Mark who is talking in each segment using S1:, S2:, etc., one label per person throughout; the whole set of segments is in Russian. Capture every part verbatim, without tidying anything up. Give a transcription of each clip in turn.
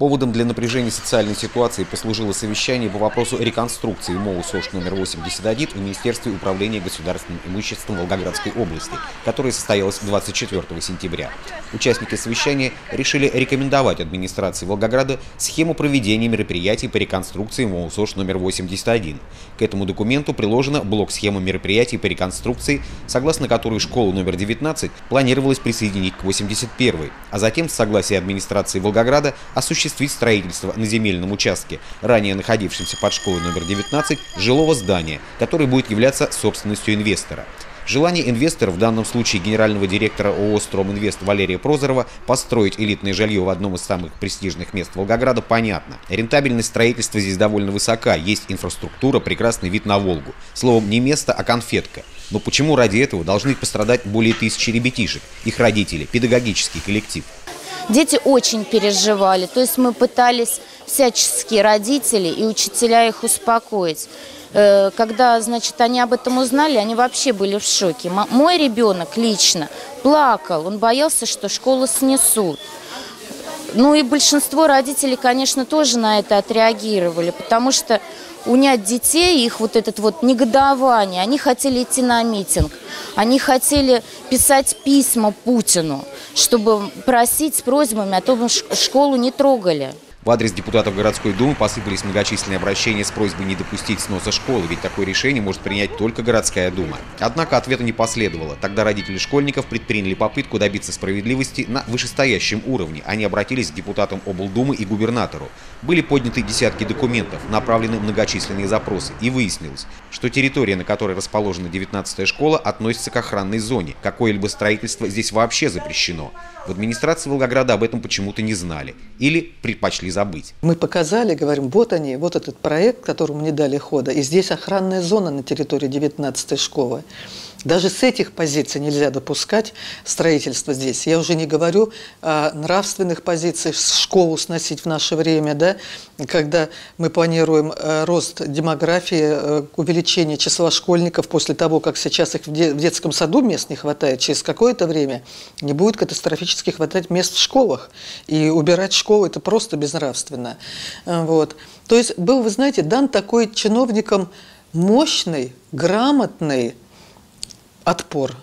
S1: Поводом для напряжения социальной ситуации послужило совещание по вопросу реконструкции МОУ СОЖ номер восемьдесят один в Министерстве управления государственным имуществом Волгоградской области, которое состоялось двадцать четвёртого сентября. Участники совещания решили рекомендовать администрации Волгограда схему проведения мероприятий по реконструкции МОУ СОЖ номер восемьдесят один. К этому документу приложена блок-схема мероприятий по реконструкции, согласно которой школу номер девятнадцать планировалось присоединить к восемьдесят первой, а затем с согласия администрации Волгограда осуществить строительство на земельном участке, ранее находившемся под школой номер девятнадцать, жилого здания, которое будет являться собственностью инвестора. Желание инвестора, в данном случае генерального директора ООО «Строминвест» Валерия Прозорова, построить элитное жилье в одном из самых престижных мест Волгограда, понятно. Рентабельность строительства здесь довольно высока, есть инфраструктура, прекрасный вид на Волгу. Словом, не место, а конфетка. Но почему ради этого должны пострадать более тысячи ребятишек, их родители, педагогический коллектив?
S2: Дети очень переживали, то есть мы пытались всячески, родители и учителя, их успокоить. Когда, значит, они об этом узнали, они вообще были в шоке. Мой ребенок лично плакал, он боялся, что школу снесут. Ну и большинство родителей, конечно, тоже на это отреагировали, потому что унять детей, их вот это вот негодование, они хотели идти на митинг, они хотели писать письма Путину, чтобы просить с просьбами о том, что школу не трогали.
S1: В адрес депутатов городской думы посыпались многочисленные обращения с просьбой не допустить сноса школы, ведь такое решение может принять только городская дума. Однако ответа не последовало. Тогда родители школьников предприняли попытку добиться справедливости на вышестоящем уровне. Они обратились к депутатам облдумы и губернатору. Были подняты десятки документов, направлены многочисленные запросы, и выяснилось, что территория, на которой расположена девятнадцатая школа, относится к охранной зоне. Какое-либо строительство здесь вообще запрещено. В администрации Волгограда об этом почему-то не знали или предпочли забыть.
S3: Мы показали, говорим, вот они, вот этот проект, которому не дали хода, и здесь охранная зона на территории девятнадцатой школы. Даже с этих позиций нельзя допускать строительство здесь. Я уже не говорю о нравственных позициях, школу сносить в наше время, да, когда мы планируем рост демографии, увеличение числа школьников после того, как сейчас их в детском саду мест не хватает, через какое-то время не будет катастрофически хватать мест в школах. И убирать школу – это просто безнравственно. Вот. То есть был, вы знаете, дан такой чиновникам мощный, грамотный отпор.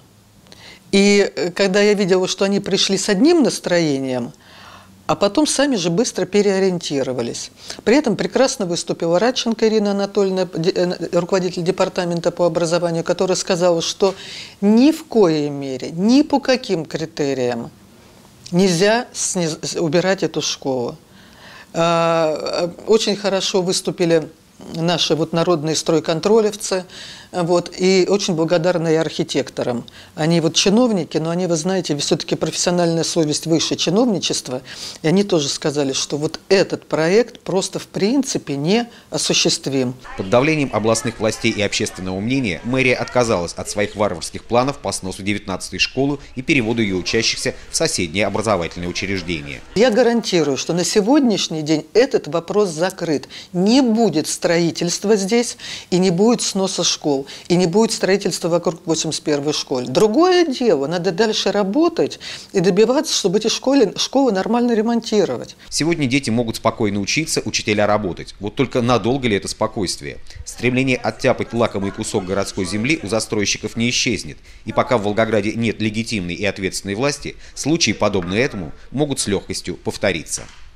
S3: И когда я видела, что они пришли с одним настроением, а потом сами же быстро переориентировались. При этом прекрасно выступила Радченко Ирина Анатольевна, руководитель департамента по образованию, которая сказала, что ни в коей мере, ни по каким критериям нельзя убирать эту школу. Очень хорошо выступили наши вот народные стройконтролевцы, вот, и очень благодарны и архитекторам. Они вот чиновники, но они, вы знаете, все-таки профессиональная совесть выше чиновничества, и они тоже сказали, что вот этот проект просто в принципе не осуществим.
S1: Под давлением областных властей и общественного мнения мэрия отказалась от своих варварских планов по сносу девятнадцатой школы и переводу ее учащихся в соседние образовательные учреждения.
S3: Я гарантирую, что на сегодняшний день этот вопрос закрыт. Не будет строительства здесь и не будет сноса школ. И не будет строительства вокруг восемьдесят первой школы. Другое дело, надо дальше работать и добиваться, чтобы эти школы, школы нормально ремонтировать.
S1: Сегодня дети могут спокойно учиться, учителя работать. Вот только надолго ли это спокойствие? Стремление оттяпать лакомый кусок городской земли у застройщиков не исчезнет. И пока в Волгограде нет легитимной и ответственной власти, случаи, подобные этому, могут с легкостью повториться.